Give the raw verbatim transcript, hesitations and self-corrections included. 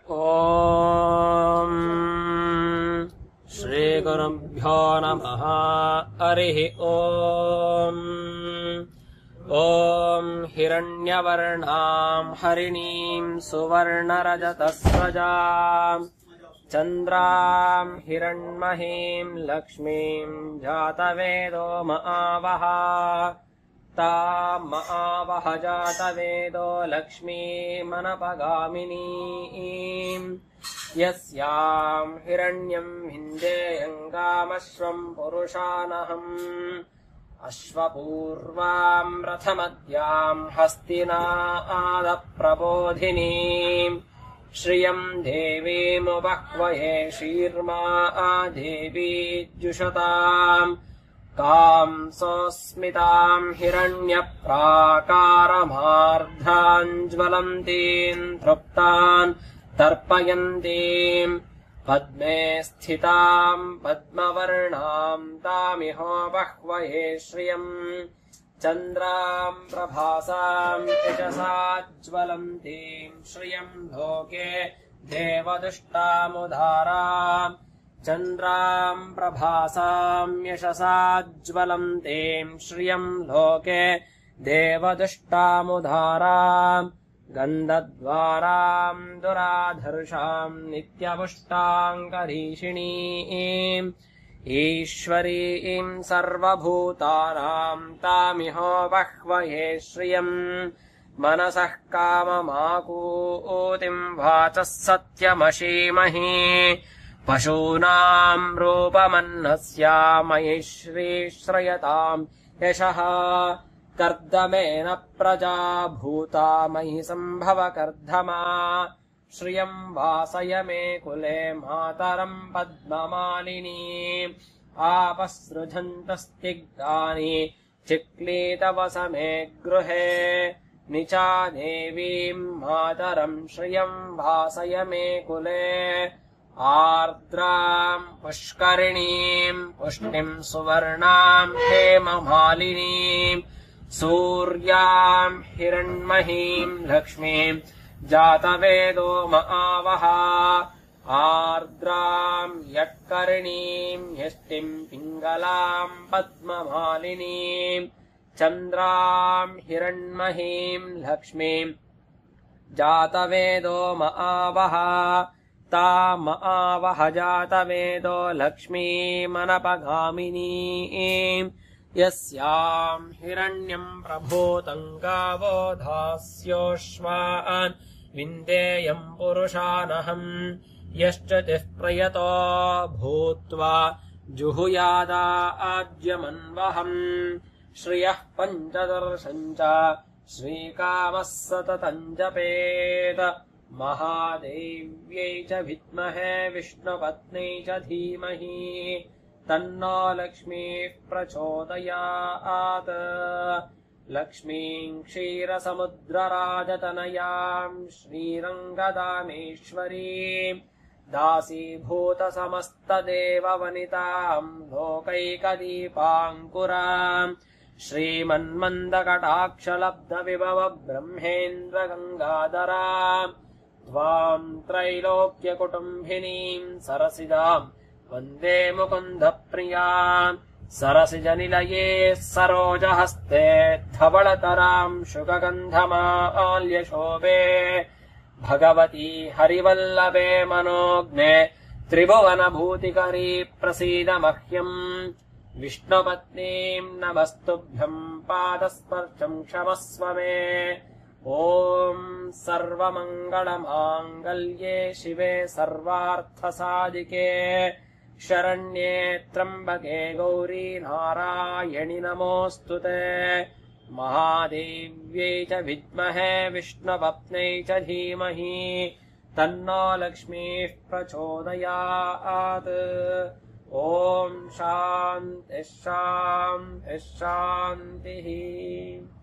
ॐ श्रीगुरुभ्यो नमः। हरिः ॐ। ॐ हिरण्यवर्णां हरिणीं सुवर्णरजतस्रजां चन्द्रां हिरण्महीं लक्ष्मीं जातवेदो महावः। तां महावः जातवेदो लक्ष्मीमनपगामिनीं यस्यां हिरण्यं विन्देयङ्गामश्वं पुरुषानहम्। अश्वपूर्वां रथमद्यां हस्तिनादप्रबोधिनीं श्रियं देवीमुपह्वये शीर्मा देवी जुषताम्। कां सोऽस्मितां हिरण्यप्राकारमार्धाञ्ज्वलन्तीं तृप्तान् तर्पयन्तीं पद्मे स्थितां पद्मवर्णां तामिहोपह्वये श्रियम्। चन्द्रां प्रभासां यशसाज्वलन्तीं श्रियं लोके देवदुष्टामुदाराम्। चन्द्रां प्रभासां यशसाज्वलन्तीं श्रियं लोके देवदुष्टामुदाराम्। गन्धद्वारां दुराधर्षां नित्यपुष्टाङ्गरीषिणीं ईश्वरीं सर्वभूतानां तामिहोपह्वये श्रियम्। मनसः काममाकूतिं वाचः सत्यमशीमहि पशूनां रूपमन्नस्यामयि श्रीश्रयतां यशः। कर्दमेन प्रजा भूता मयि सम्भव कर्धमा श्रियं वासय मे कुले मातरं पद्ममालिनी। आपसृजन्तस्तिग्धानि चिक्लीतवस मे गृहे निचा देवीं मातरं श्रियं वासय मे कुले। आर्द्रां पुष्करिणीं पुष्टिं सुवर्णां हेममालिनीं सूर्यां हिरण्महीं लक्ष्मीं जातवेदो महावः। आर्द्रां यत्कर्णीं यष्टिं पिङ्गलां पद्ममालिनीं चन्द्रां हिरण्महीं लक्ष्मीं जातवेदो महावः। तामआवह जातवेदो लक्ष्मीमनपगामिनीं यस्यां हिरण्यं प्रभूतं गावो धास्योश्वान् विन्देयं पुरुषानहम्। यश्च प्रयतो भूत्वा जुहुयादाद्यमन्वहम्। श्रियः पञ्चदर्शं च श्रीकामः सततं जपेत्। महादेव्यै च विद्महे विष्णुपत्न्यै च धीमहि तन्नो लक्ष्मीः प्रचोदयात्। लक्ष्मीं क्षीरसमुद्रराजतनयां श्रीरङ्गदामेश्वरीं दासीभूतसमस्तदेववनितां लोकैकदीपाङ्कुरां। श्रीमन्मन्दकटाक्षलब्धविभव ब्रह्मेन्द्रगङ्गाधरां त्वां त्रैलोक्यकुटुम्बिनीं सरसिजां वन्दे मुकुन्दप्रियां। सरसिजनिलये सरोजहस्ते धवलतरां शुकगन्धमाल्यशोभे भगवती हरिवल्लभे मनोज्ञे त्रिभुवनभूतिकरी प्रसीद मह्यम्। विष्णुपत्नीं नमस्तुभ्यं पादस्पर्शं क्षमस्व मे। ॐ सर्वमङ्गलमाङ्गल्ये शिवे सर्वार्थसाधिके शरण्ये त्र्यम्बके गौरी नारायणि नमोऽस्तुते। महादेव्यै च विद्महे विष्णुपत्न्यै च धीमहि तन्नो लक्ष्मीः प्रचोदयात्। ॐ शान्तिः शान्तिः शान्तिः।